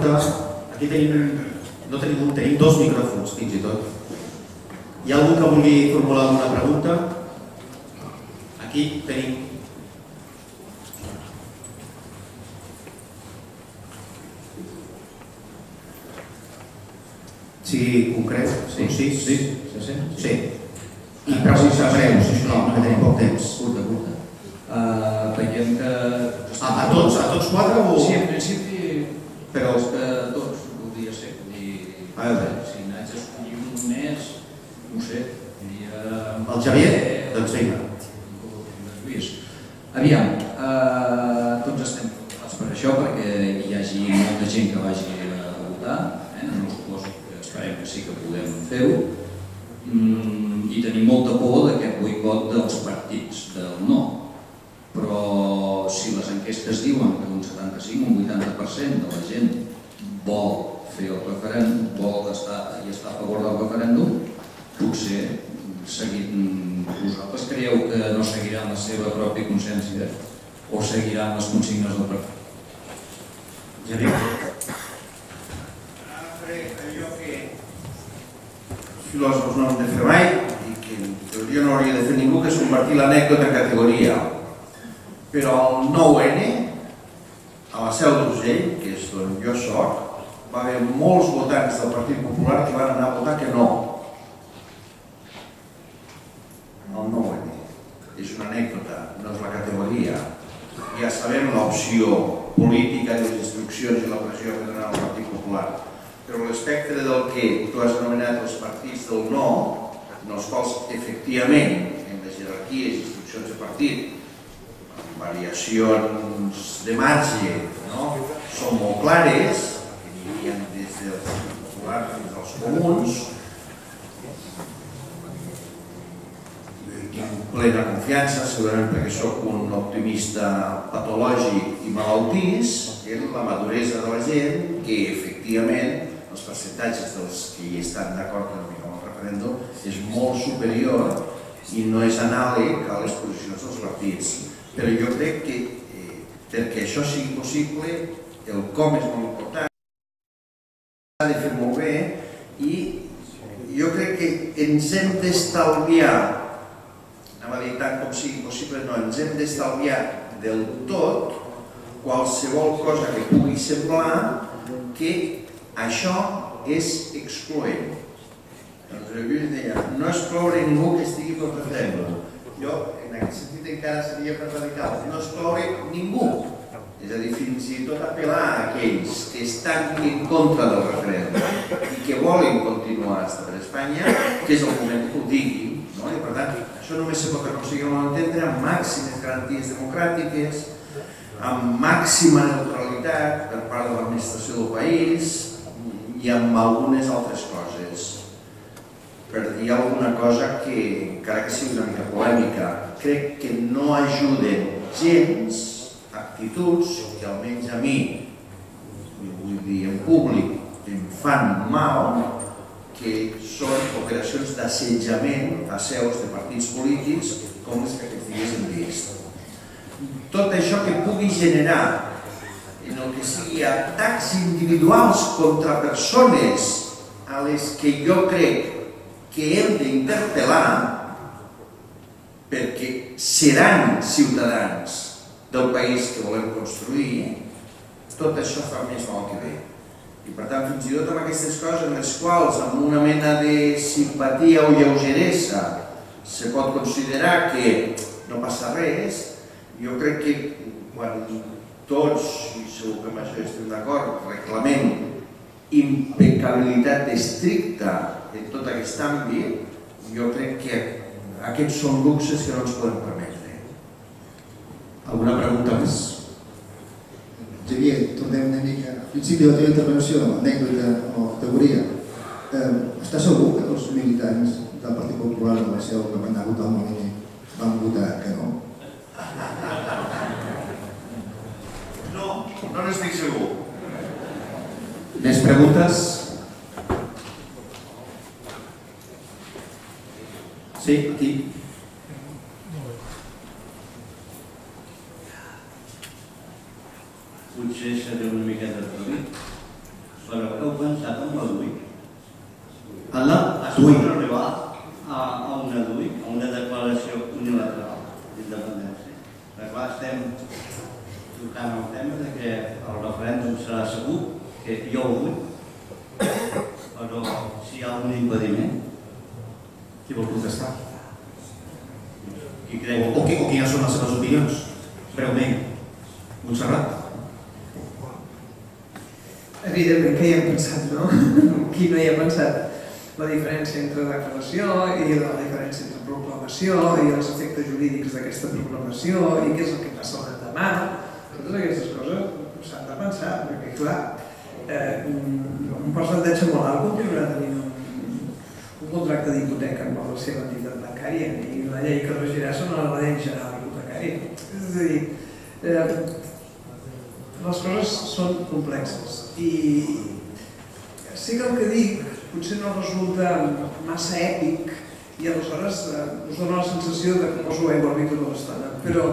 pregunta. Aquí no tenim un, tenim dos micròfons, fins i tot. Hi ha algú que vulgui formular una pregunta? Aquí tenim... Sí, concret? Sí. Sí. I pregunta breu, sisplau, que tenim poc temps. Curta. Veiem que... A tots quatre o...? Sí, en principi... Però... Tots, podria ser. A veure. Si n'haig d'escollir un més, no sé, diria... El Xavier? Doncs vinga. Aviam, tots estem preocupats per això, perquè hi hagi molta gent que vagi a votar. No suposo que esperem que sí que podem fer-ho. I tenim molta por d'aquest boicot dels partits del no. Però si les enquestes diuen que un 75 o un 80% de la gent vol fer el referèndum, vol estar a favor del referèndum, potser vosaltres creieu que no seguiran la seva pròpia consciència o seguiran les consignes del referèndum? Xavier? Allò que els filòsofs no han de fer mai i que en teoria no hauria de fer ningú, que és convertir l'anècdota en categoria. Però el 9N, a la Seu d'Urgell, que és d'on jo soc, va haver molts votants del Partit Popular que van anar a votar que no. El 9N. És una anècdota, no és la categoria. Ja sabem l'opció política i les instruccions i la pressió que donarà el Partit Popular. Però l'espectre del que tu has anomenat els partits del no, en els quals efectivament, en les jerarquies i instruccions de partit, variacions de marge són molt clares, que n'hi havia des del Partit Popular fins als comuns, amb plena confiança, segurament perquè sóc un optimista patològic i malaltís, en la maduresa de la gent, que efectivament els percentatges dels que hi estan d'acord amb el referèndum és molt superior i no és anàleg a les posicions dels partits. Però jo crec que perquè això sigui possible, el com és molt important, s'ha de fer molt bé i jo crec que ens hem d'estalviar, anava a dir tant com sigui possible, no, ens hem d'estalviar del tot qualsevol cosa que pugui semblar que això és excloent. Doncs el Lluís deia, no excloure ningú que estigui pel referèndum. Jo, en aquest sentit, encara seria més radical. No excloure ningú. És a dir, fins i tot apel·lar a aquells que estan en contra del referèndum i que volen continuar a estar per Espanya, que és el moment que ho diguin. I, per tant, això només se pot aconseguir al entendre amb màximes garanties democràtiques, amb màxima neutralitat per part de l'administració del país i amb algunes altres coses. Per dir alguna cosa que, encara que sigui una mica polèmica, crec que no ajuden gens actituds que almenys a mi, vull dir en públic, em fan mal, que són operacions d'assetjament a seus de partits polítics com les que aquests dies hem vist. Tot això que pugui generar en el que sigui atacs individuals contra persones a les que jo crec que hem d'interpel·lar perquè seran ciutadans del país que volem construir, tot això fa més mal que bé. I per tant, fins i tot amb aquestes coses en les quals, amb una mena de simpatia o lleugeresa, se pot considerar que no passa res, jo crec que quan tots, i segur que amb això estem d'acord, reclamem impecabilitat estricta en tot aquest àmbit, jo crec que aquests són luxes que no ens podem permetre. Alguna pregunta més? Xavier, tornem una mica al principi de la teva intervenció, anècdota o teoria. Estàs segur que els militants del Partit Popular de la Seu que van anar a votar al Moliner van votar que no? No n'estic segur. Més preguntes? Sí, aquí. Potser seré una miqueta atrevit, però heu pensat en la DUI? En la Es DUI. pot arribar a una DUI, a una declaració unilateral d'independència. Però clar, estem tocant el tema de que el referèndum serà segur, que jo ho vull, però si hi ha un impediment, Qui vol contestar? qui creu O quines són les seves opinions? Breument. Montserrat? Evidentment que hi hem pensat, no? Qui no hi ha pensat? La diferència entre declaració i la diferència entre proclamació i els efectes jurídics d'aquesta proclamació i què és el que passa l'endemà. Totes aquestes coses s'han de pensar, perquè clar, un percentatge molt alt continuarà tenint un contracte d'hipoteca amb la seva entitat bancària i la llei que regirà serà la llei general hipotecària. És a dir, les coses són complexes i sí que el que dic potser no resulta massa èpic i aleshores us dona la sensació de que no us ho heu avorrit tota l'estona, però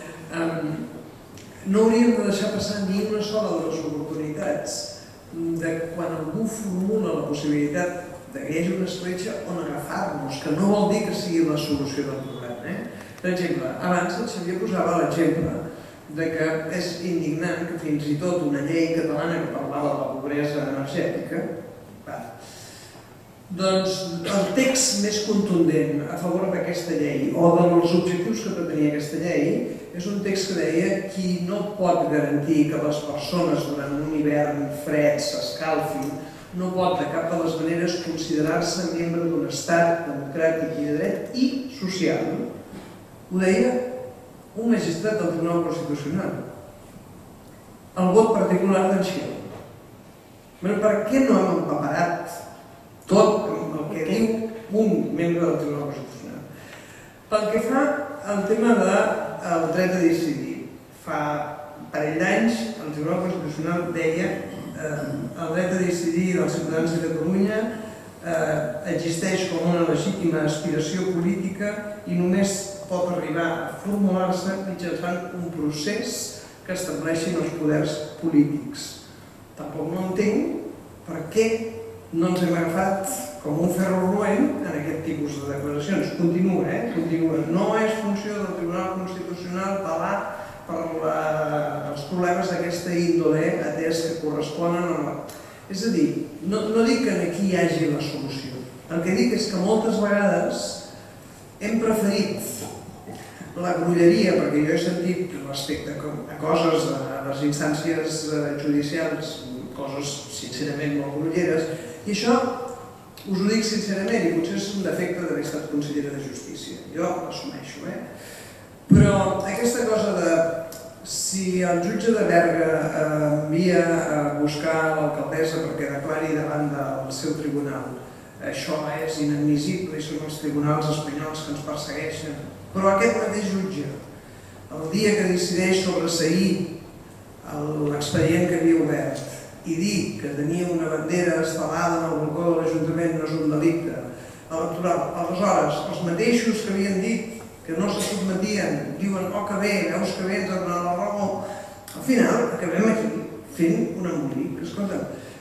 no hauríem de deixar passar ni una sola de les oportunitats de quan algú formula la possibilitat que hi hagi una escletxa on agafar-nos, que no vol dir que sigui la solució del problema. Per exemple, abans el Xavier posava l'exemple de que és indignant que fins i tot una llei catalana que parlava de la pobresa energètica, doncs el text més contundent a favor d'aquesta llei o dels objectius que pretenia aquesta llei és un text que deia qui no pot garantir que les persones durant un hivern fred s'escalfin no pot de cap de les maneres considerar-se membre d'un estat democràtic i de dret i social. Ho deia un magistrat del Tribunal Constitucional. El vot particular d'en Xil. Per què no hem empaperat tot el que diu un membre del Tribunal Constitucional? Pel que fa al tema del dret a decidir, fa un parell d'anys el Tribunal Constitucional deia el dret a decidir dels ciutadans de Catalunya existeix com una legítima aspiració política i només pot arribar a formular-se mitjançant un procés que estableixin els poders polítics. Tampoc no entenc per què no ens hem agafat com un ferro roent en aquest tipus de declaracions. Continua, continua. No és funció del Tribunal Constitucional velar per els problemes d'aquesta índole atès que corresponen a la... És a dir, no dic que aquí hi hagi la solució. El que dic és que moltes vegades hem preferit la grolleria, perquè jo he sentit respecte a coses a les instàncies judicials, coses sincerament molt grolleres, i això us ho dic sincerament, i potser és un defecte d'haver estat consellera de Justícia. Jo l'assumeixo, Però aquesta cosa de si el jutge de Berga envia a buscar l'alcaldessa perquè declari davant del seu tribunal, això és inadmissible i són els tribunals espanyols que ens persegueixen. Però aquest mateix jutge, el dia que decideix sobreseir l'expedient que havia obert i dir que tenia una bandera estelada en el balcó de l'Ajuntament no és un delicte electoral, aleshores els mateixos que havien dit que no se sotmetien, diuen, oh que bé, veus que bé, ens ha donat la raó. Al final acabem aquí fent un embolic. Escolta,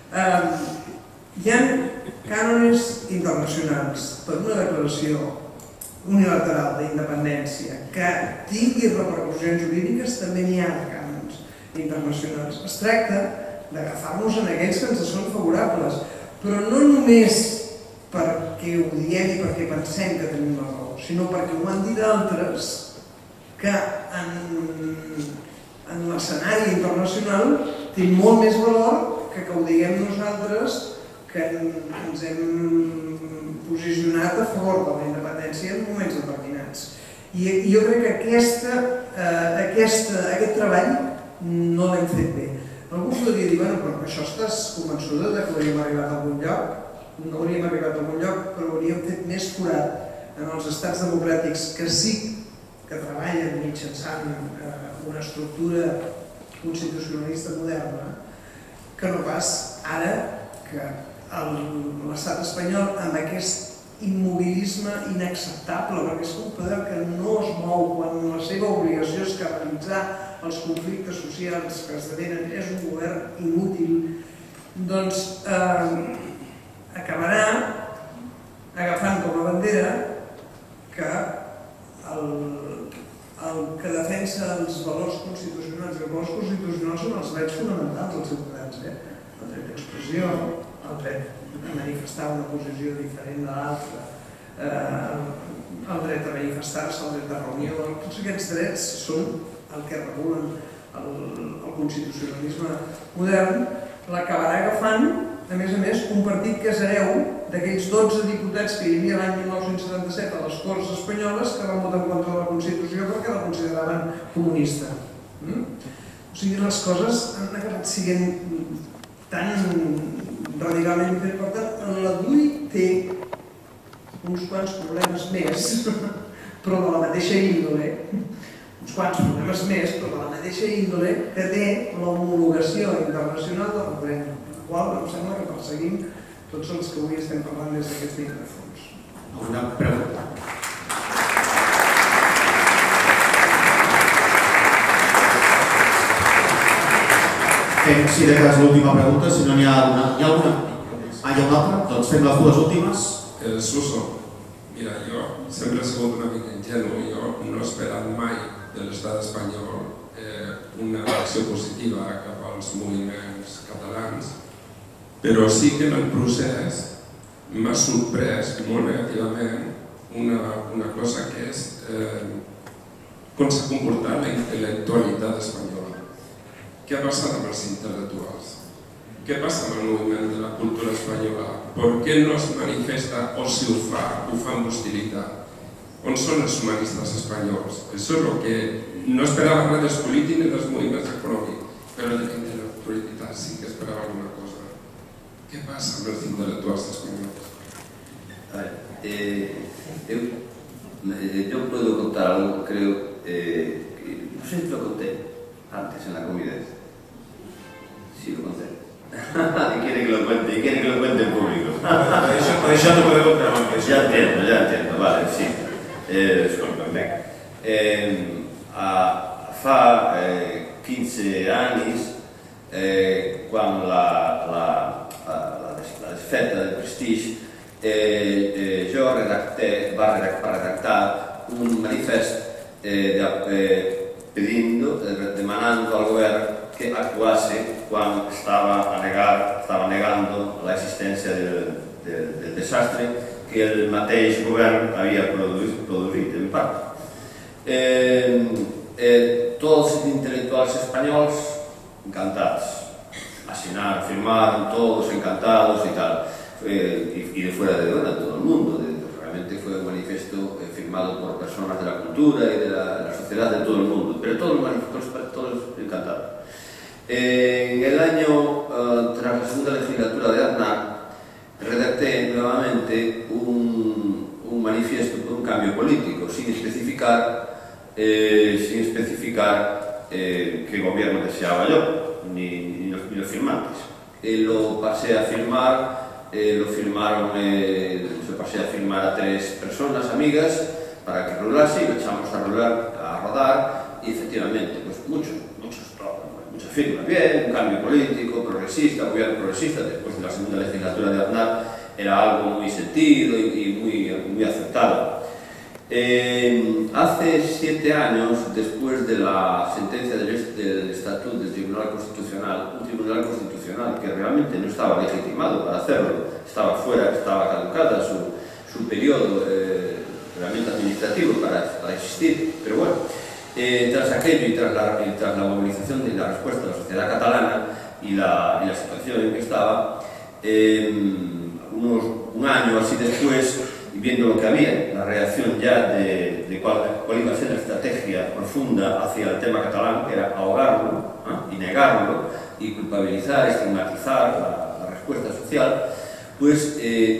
hi ha cànones internacionals per una declaració unilateral d'independència que tingui repercussions jurídiques, també n'hi ha de cànons internacionals. Es tracta d'agafar-nos en aquells que ens són favorables, però no només perquè ho diem i perquè pensem que tenim la raó, sinó perquè ho han dit altres que en l'escenari internacional té molt més valor que ho diguem nosaltres que ens hem posicionat a favor de la independència en moments determinats. I jo crec que aquest treball no l'hem fet bé. Algú podria dir, bueno, però això estàs convençuda que hauríem arribat a algun lloc? No hauríem arribat a algun lloc, però hauríem fet més forat en els estats democràtics que sí que treballen mitjançant una estructura constitucionalista moderna que no pas ara que l'estat espanyol amb aquest immobilisme inacceptable, perquè és un poder que no es mou quan la seva obligació és canalitzar els conflictes socials que esdevenen, és un govern inútil doncs acabarà agafant com a bandera que el que defensa els valors constitucionals i els valors constitucionals són els drets fonamentals dels ciutadans, el dret d'expressió, el dret a manifestar una posició diferent de l'altra, el dret a manifestar-se, el dret de reunió, tots aquests drets són el que regulen el constitucionalisme modern, l'acabarà agafant, a més, un partit que és hereu d'aquells 12 diputats que hi havia l'any 1977 a les Corts Espanyoles que van votar en contra de la Constitució perquè la consideraven comunista. O sigui, les coses han acabat sent tan radicalment diferents. Per tant, la DUI té uns quants problemes més, però de la mateixa índole, uns quants problemes més, però de la mateixa índole que té l'homologació internacional del referèndum, la qual em sembla que perseguim tots els que avui estem parlant des d'aquests micròfons. Alguna pregunta? Fem, si de cas, l'última pregunta, si no n'hi ha alguna. Hi ha alguna? Hi ha una altra? Doncs fem les dues últimes. Suso, mira, jo sempre he sigut una mica ingenu, jo no he esperat mai de l'estat espanyol una reacció positiva cap als moviments catalans, però sí que en el procés m'ha sorprès molt negativament una cosa que és com s'ha comportat la intel·lectualitat espanyola. Què ha passat amb els intel·lectuals? Què passa amb el moviment de la cultura espanyola? Per què no es manifesta o si ho fa amb hostilitat? On són els humanistes espanyols? Això és el que no esperava res dels polítics ni dels moviments econòmics, però de la intel·lectualitat sí que esperava alguna cosa. Què passa amb els intel·lectuals espanyols? Yo puedo contar algo, creo, no sé si lo conté antes en la comida. Sí, lo conté. Y quiere que lo cuente en público. Per això no podeu contar amb això. Ya entiendo, vale, sí. Disculpen, fa 15 anys, quan la desfeta del Prestige, jo va redactar un manifest demanando al govern que actuase quan estava negando l'existència del desastre que el mateix govern havia produït en part. Tots els intel·lectuals espanyols encantats, a cenar, firmaron todos encantados y tal, y de fuera de todo el mundo. Realmente fue un manifiesto firmado por personas de la cultura y de la sociedad de todo el mundo, pero todos encantados. En el año, tras la segunda legislatura de Aznar, redacté nuevamente un manifiesto por un cambio político, sin especificar qué gobierno deseaba yo, ni los firmantes. Lo pasé a firmar, se pasé a firmar a 3 personas amigas para que rolase y lo echamos a rodar y efectivamente, pues muchas firmas, bien, un cambio político, progresista, gobierno progresista, después de la segunda legislatura de Aznar era algo muy sentido y muy aceptado. Hace 7 años, después de la sentencia del Estatuto del Tribunal Constitucional, un Tribunal Constitucional que realmente no estaba legitimado para hacerlo, estaba fuera, estaba caducada su periodo realmente administrativo para existir, pero bueno, tras aquello y tras la movilización de la respuesta de la sociedad catalana y la situación en que estaba, un año así después, y viendo lo que había, la reacción ya de cuál iba a ser la estrategia profunda hacia el tema catalán, que era ahogarlo y negarlo y culpabilizar, estigmatizar la respuesta social, pues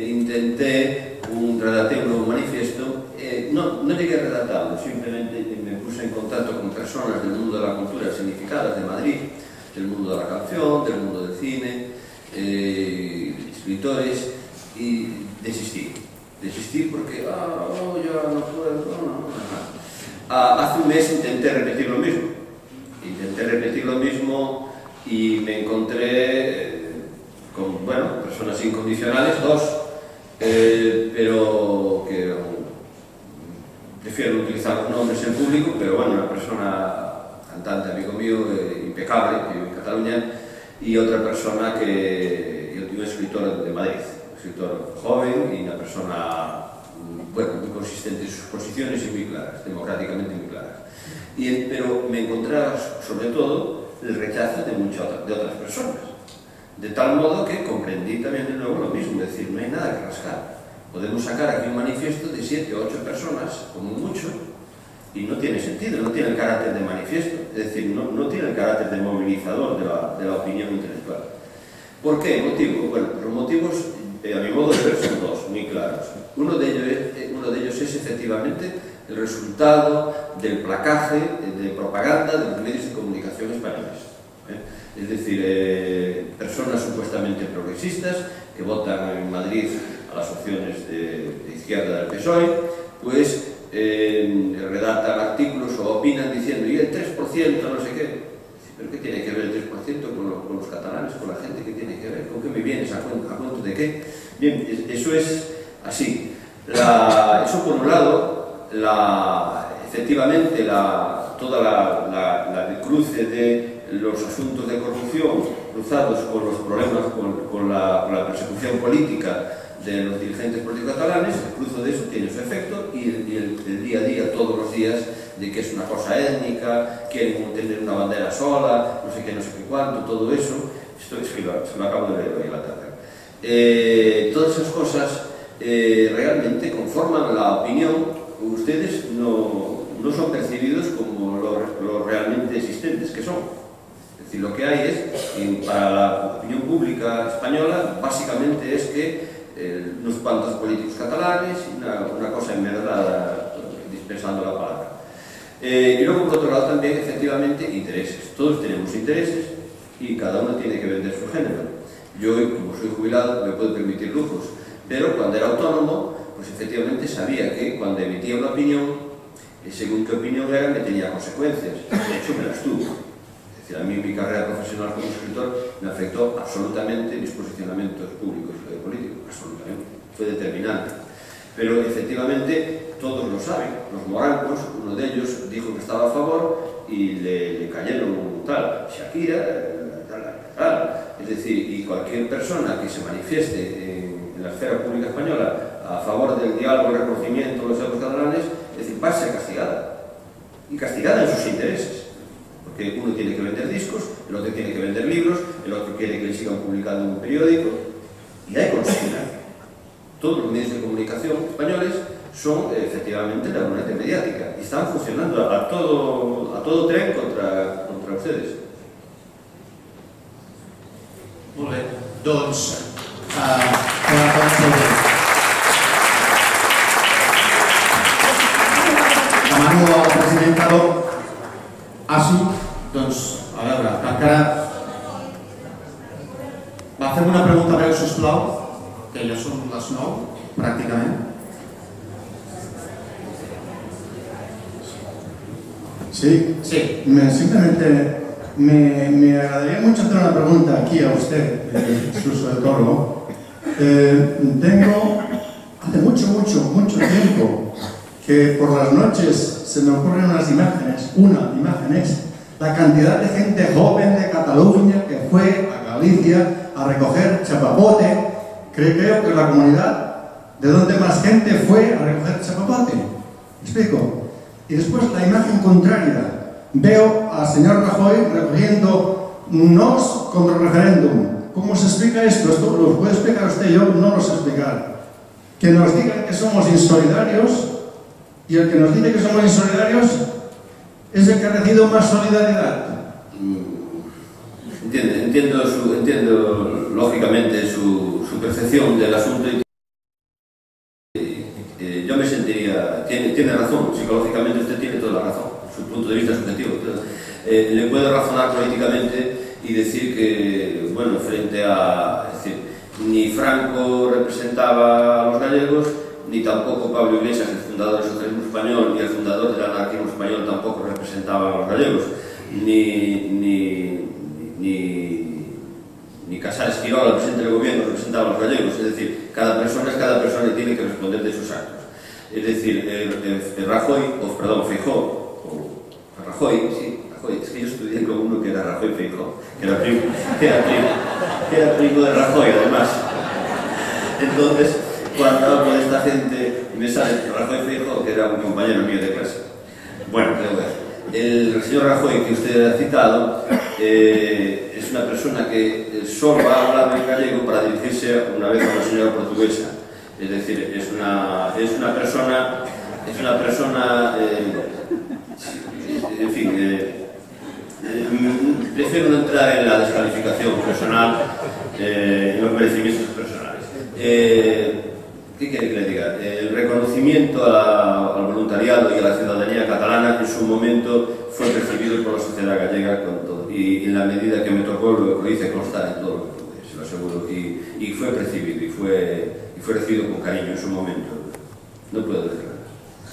redacté un nuevo manifiesto. No llegué a redactarlo, simplemente me puse en contacto con personas del mundo de la cultura significadas de Madrid, del mundo de la canción, del mundo del cine, escritores, y desistí porque ya no puedo, Hace un mes intenté repetir lo mismo y me encontré con, bueno, personas incondicionales, dos, pero que prefiero utilizar los nombres en público, pero bueno, una persona cantante, amigo mío, impecable, que vive en Cataluña, y otra persona que, un escritor de Madrid, un escritor joven y una persona, bueno, muy consistente en sus posiciones y muy claras, democráticamente muy claras. Pero me encontraba, sobre todo, el rechazo de otras personas. De tal modo que comprendí también de nuevo lo mismo, es decir, no hay nada que rascar. Podemos sacar aquí un manifiesto de 7 o 8 personas, como mucho, y no tiene sentido, no tiene el carácter de manifiesto, es decir, no tiene el carácter de movilizador de la opinión intelectual. ¿Por qué? ¿Motivo? Bueno, los motivos, a mi modo de ver, son dos, muy claros. Uno de ellos es efectivamente el resultado del placaje de propaganda de los medios de comunicación españoles. Es decir, personas supuestamente progresistas que votan en Madrid a las opciones de izquierda del PSOE, pues redactan artículos o opinan diciendo y el 3% no sé qué. ¿Pero qué tiene que ver el 3% con los catalanes, con la gente? ¿Qué tiene que ver? ¿Con qué me vienes? ¿A cuento de qué? Bien, eso es así. Eso por un lado, efectivamente toda el cruce de los asuntos de corrupción cruzados con los problemas, con la persecución política de los dirigentes políticos catalanes, el cruce de eso tiene su efecto y el día a día, todos los días, de que es una cosa étnica, quieren tener una bandera sola, no sé qué cuánto, todo eso, esto es que se lo acabo de leer hoy en la tarde. Todas esas cosas realmente conforman la opinión. Ustedes no son percibidos como los realmente existentes que son. Es decir, lo que hay es, para la opinión pública española, básicamente es que unos cuantos políticos catalanes, una cosa enmerdada, dispensando la palabra. Y luego, por otro lado, también, efectivamente, intereses. Todos tenemos intereses y cada uno tiene que vender su género. Yo, como soy jubilado, me puedo permitir lujos, pero cuando era autónomo, pues efectivamente sabía que cuando emitía una opinión, según qué opinión era, me tenía consecuencias. De hecho, me las tuvo. Es decir, a mí mi carrera profesional como escritor me afectó absolutamente mis posicionamientos públicos y políticos, absolutamente. Fue determinante. Pero efectivamente todos lo saben. Los morancos, uno de ellos dijo que estaba a favor y le cayeron tal Shakira, tal. Es decir, y cualquier persona que se manifieste en la esfera pública española a favor del diálogo, el reconocimiento de los pueblos catalanes, es decir, va a ser castigada. Y castigada en sus intereses. Porque uno tiene que vender discos, el otro tiene que vender libros, el otro quiere que le sigan publicando en un periódico, y hay consigna. Todos los medios de comunicación españoles son efectivamente la luneta mediática y están funcionando a todo tren contra ustedes. Molt bé, doncs demano al president Cadó doncs, a veure, encara va fer una pregunta breu, sisplau, que ja són les 9, pràcticament. Sí, Sí. Simplemente me agradaría mucho hacer una pregunta aquí a usted, Suso de Toro. Tengo hace mucho tiempo que por las noches se me ocurren unas imágenes, la cantidad de gente joven de Cataluña que fue a Galicia a recoger chapapote. Creo que la comunidad de donde más gente fue a recoger chapapote. ¿Me explico? Y después la imagen contraria. Veo al señor Rajoy recogiendo nos contra el referéndum. ¿Cómo se explica esto? Esto lo puede explicar usted, yo no lo sé explicar. Que nos digan que somos insolidarios, y el que nos dice que somos insolidarios es el que ha recibido más solidaridad. Entiendo lógicamente su percepción del asunto. Yo me sentiría, tiene razón, psicológicamente usted tiene toda la razón, su punto de vista subjetivo. Le puedo razonar políticamente y decir que, bueno, frente a, es decir, ni Franco representaba a los gallegos, ni tampoco Pablo Iglesias, el fundador del socialismo español, ni el fundador del anarquismo español tampoco representaban a los gallegos, ni ni Casares Quirós, el presidente del gobierno, representaba a los gallegos, es decir, cada persona es cada persona y tiene que responder de sus actos. Es decir, Rajoy, es que yo estudié con uno que era Rajoy Feijóo, que era primo de Rajoy, además. Entonces, cuando hablo de esta gente, me sale Rajoy Feijóo, que era un compañero mío de clase. Bueno, el señor Rajoy que usted ha citado es una persona que solo ha hablado en gallego para dirigirse una vez a una señora portuguesa. Es decir, es una persona, en fin, prefiero no entrar en la descalificación personal, en los merecimientos personales. ¿Qué quiere que le diga? El reconocimiento al voluntariado y a la ciudadanía catalana en su momento fue percibido por la sociedad gallega con todo, y en la medida que me tocó lo hice constar en todo lo que pude, se lo aseguro, y fue percibido y fue recibido con cariño en su momento. No puedo decir nada.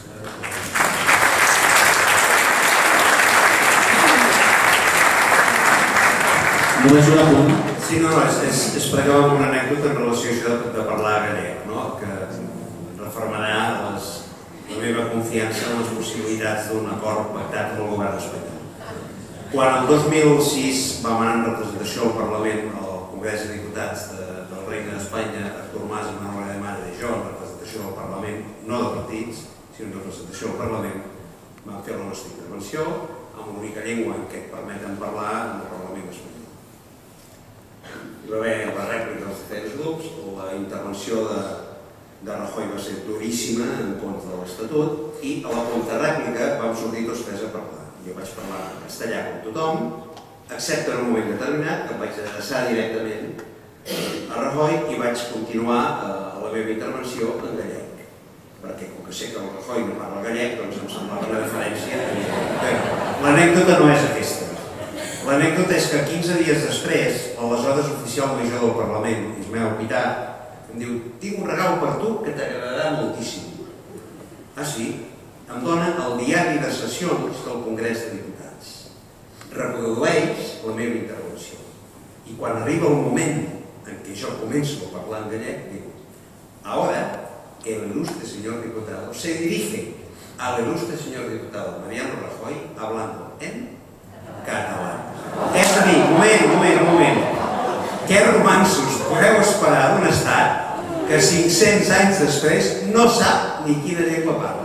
Només un apunt. Sí, no, és per acabar amb una anècdota en relació a això de parlar gallec, no? Que reformarà la meva confiança en les possibilitats d'un acord pactat amb el govern espanyol. Quan el 2006 vam anar en representació al Parlament, al Congrés de Diputats del Regne d'Espanya, Artur Mas i Manuel Alemany i jo, en representació al Parlament, no de partits, sinó en representació al Parlament, vam fer la nostra intervenció amb l'única llengua en què et permeten parlar en el Parlament espanyol. Hi va haver la rèplica dels diferents grups, la intervenció de Rajoy va ser duríssima en contra de l'Estatut i a la contrarèplica vam sortir tots tres a parlar. Jo vaig parlar en castellà com tothom, excepte en un moment determinat que em vaig adreçar directament a Rajoy i vaig continuar la meva intervenció en gallec. Perquè com que sé que el Rajoy no parla gallec, doncs em semblava una diferència. L'anècdota no és aquesta. L'anècdota és que 15 dies després, l'aleshores oficial major del Parlament, Ismael Pitar, em diu: tinc un regal per tu que t'agradarà moltíssim. Ah, sí? Em dona el diari de sessions del Congrés de Diputats. Reprodueix la meva intervenció. I quan arriba el moment en què jo començo a parlar en gallec, diu: ahora, el ilustre señor diputado se dirige al ilustre señor diputado Mariano Rajoy hablando en català. És a dir, un moment. Què romansos podeu esperar d'un estat que 500 anys després no sap ni quina llengua parla?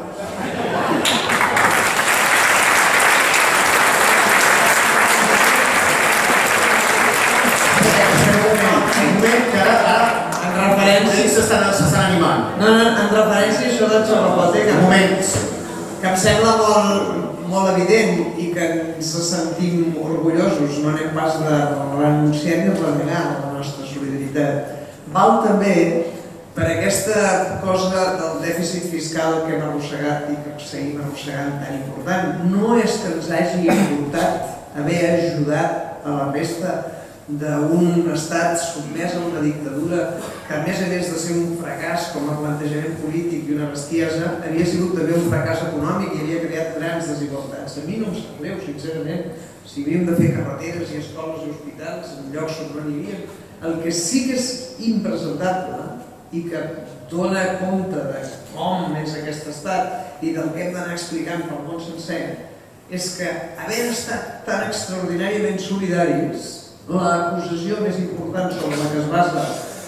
En referència... S'estan animant. No, en referència a això del xerrapater, Moments. que em sembla molt evident i que ens sentim orgullosos, no anem pas de renunciar ni de renegar la nostra solidaritat. Val també per aquesta cosa del dèficit fiscal que hem arrossegat i que seguim arrossegant tan important. No és que ens hagi importat haver ajudat a la resta d'un estat sotmès a una dictadura que, a més de ser un fracàs com a plantejament polític i una bestiesa, havia sigut també un fracàs econòmic i havia creat grans desigualtats. A mi no em sap greu, sincerament, si havíem de fer carreteres i escoles i hospitals en llocs on no n'hi havia. El que sí que és impresentable i que dona compte de com és aquest estat i del que hem d'anar explicant pel món sencer és que, havent estat tan extraordinàriament solidaris, l'acusació més important sobre la que es basa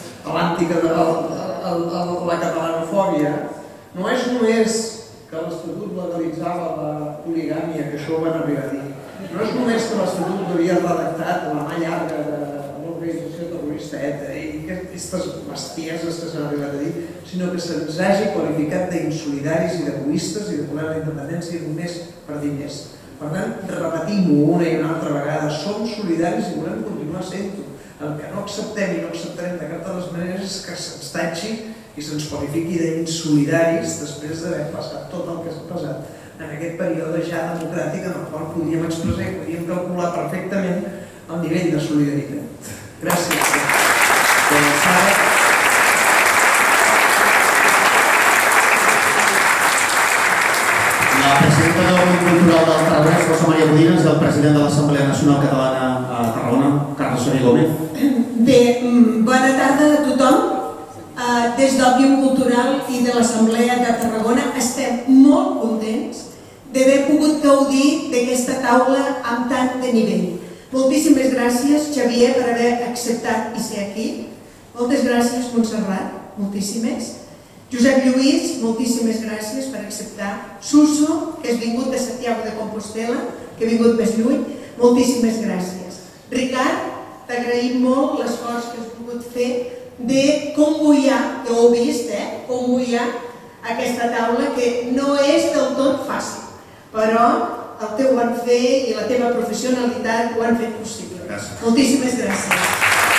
la catalanofòbia no és només que l'Estatut legalitzava la poligàmia, que això ho van arribar a dir, no és només que l'Estatut havia redactat la mà llarga de l'organització terrorista ETA i aquestes bestieses que s'han arribat a dir, sinó que se'ns hagi qualificat d'insolidaris i d'egoistes i de voler la independència només per diners. Per tant, repetim-ho una i una altra vegada, som solidaris i volem continuar sent-ho. El que no acceptem i no acceptarem de cap de les maneres és que se'ns tatxi i se'ns qualifiqui d'insolidaris després d'haver passat tot el que s'ha passat en aquest període ja democràtic en el qual podíem expressar i podíem calcular perfectament el nivell de solidaritat. Gràcies. La presidenta del Òmnium Cultural del Tarragona, Rosa Maria Codines, i el president de l'Assemblea Nacional Catalana a Tarragona, Carles Soler Gómez. Bé, bona tarda a tothom. Des d'Òmnium Cultural i de l'Assemblea de Tarragona estem molt contents d'haver pogut gaudir d'aquesta taula amb tant de nivell. Moltíssimes gràcies, Xavier, per haver acceptat i ser aquí. Moltes gràcies, Montserrat, moltíssimes. Josep Lluís, moltíssimes gràcies per acceptar. Suso, que has vingut de Santiago de Compostela, que ha vingut més lluny, moltíssimes gràcies. Ricard, t'agraïm molt l'esforç que has pogut fer de convoiar, que ho heu vist, convoiar aquesta taula, que no és del tot fàcil, però el teu bon fer i la teva professionalitat ho han fet possible. Gràcies. Moltíssimes gràcies.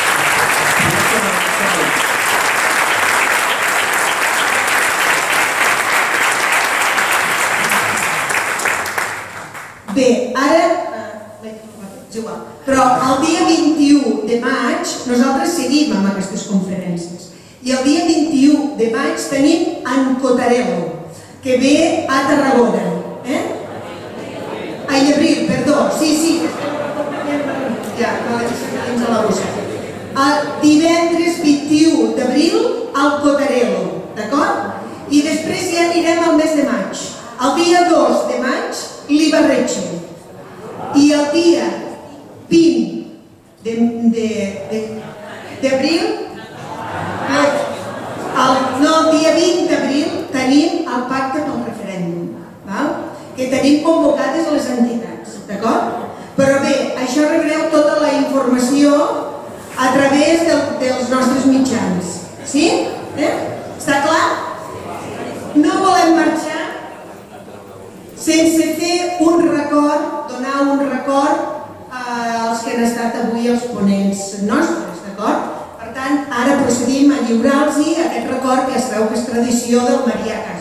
Bé, ara, és igual, però el dia 21 de maig nosaltres seguim amb aquestes conferències i el dia 21 de maig tenim en Cotarello, que ve a Tarragona. Ai, abril, perdó, sí. Ja, fins a la bossa. Divendres 21 d'abril al Cotarello, d'acord? I després ja anirem al mes de maig. El dia 2 de maig, l'Ibarretxe. I el dia 20 d'abril, el dia 20 d'abril tenim el pacte pel referèndum, que tenim convocades les entitats, d'acord? Però bé, això rebreu tota la informació a través dels nostres mitjans, sí? Està clar? No volem marxar sense fer un record, donar un record als que han estat avui els ponents nostres, d'acord? Per tant, ara procedim a lliurar-los aquest record que es veu que és tradició del Marià Casas.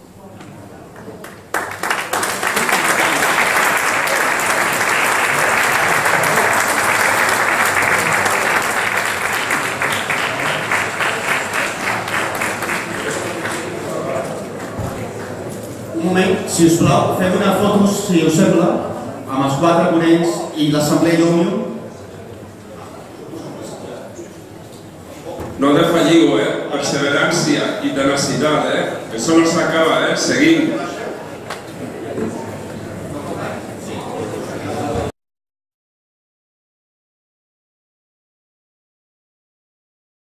Un moment, si us plau, fem una foto, si us sembla, amb els 4 ponents i l'Assemblea Òmnium. No defalliu, perseverància i tenacitat, això no s'acaba, seguim.